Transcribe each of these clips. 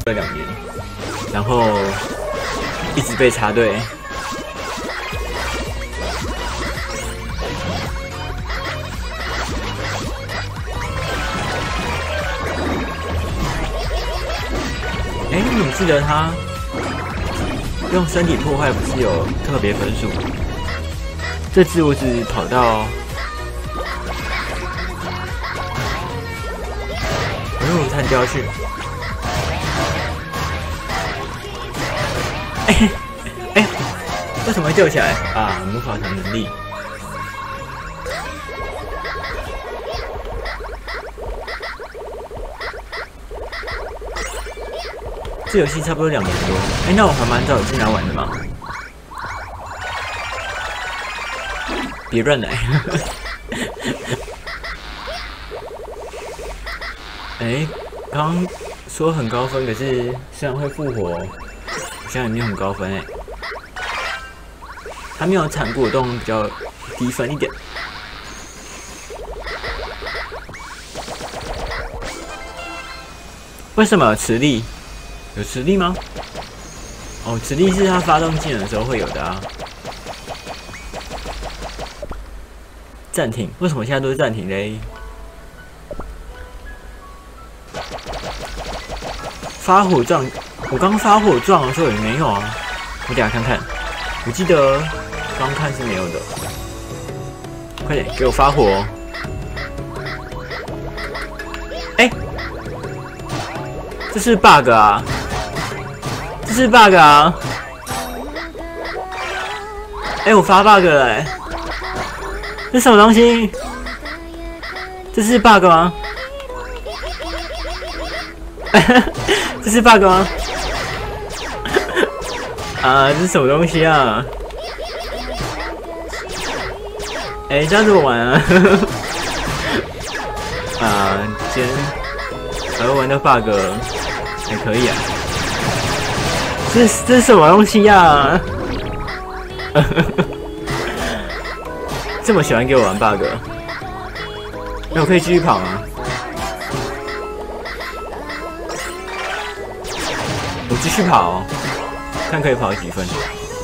了2年，然后一直被插队。哎，你记得他用身体破坏不是有特别分数？这次我只跑到，他掉下去。哎，为什么会掉起来啊？魔法糖能力。这游戏差不多2年多。哎，那我还蛮早进来玩的嘛。别乱来。哎，刚说很高分，可是虽然会复活，好像也没有很高分哎。他没有产果冻比较低分一点。为什么有磁力？有磁力吗？哦，磁力是他发动技能的时候会有的啊。暂停，为什么现在都是暂停嘞？发火撞，我刚发火撞的时候也没有啊。我等一下看看，我记得刚看是没有的。快点给我发火哦！哎，这是 bug 啊！这是 bug 啊！哎，我发 bug 了哎！这什么东西？这是 bug 吗？这是 bug 吗？啊，这是什么东西啊？哎，这样子我玩啊！啊，今天还会玩到 bug， 还可以啊。这是什么东西呀？这么喜欢给我玩 bug， 那我可以继续跑吗？我继续跑，看可以跑几分。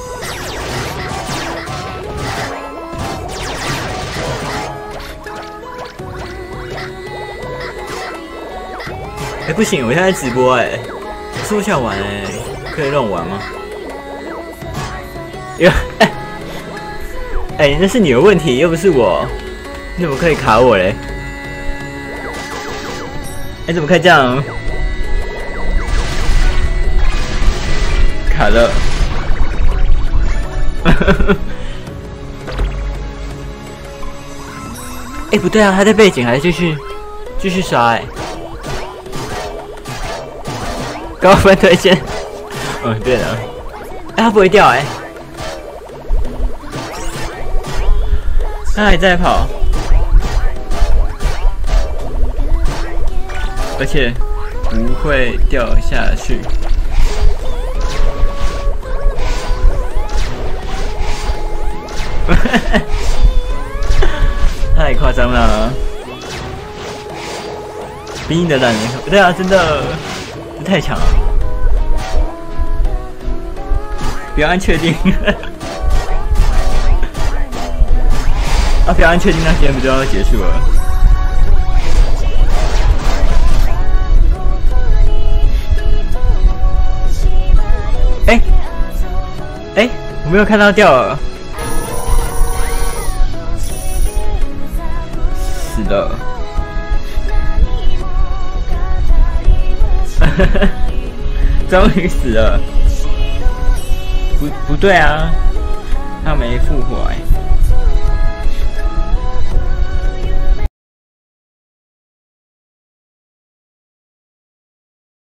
哎，不行，我现在直播哎，说想玩哎，可以让我玩吗？哎，那是你的问题，又不是我，你怎么可以卡我嘞？哎，怎么可以这样？卡了。哎，不对啊，他在背景还是继续刷哎。高分推荐。嗯，对了。哎，他不会掉哎。他还在跑，而且不会掉下去。太夸张了！比你的懒人对啊，真的，这太强了。不要按确定。啊！不要按确定，那今天不就要结束了？哎，我没有看到掉了，死了！终于死了！不对啊，他没复活哎。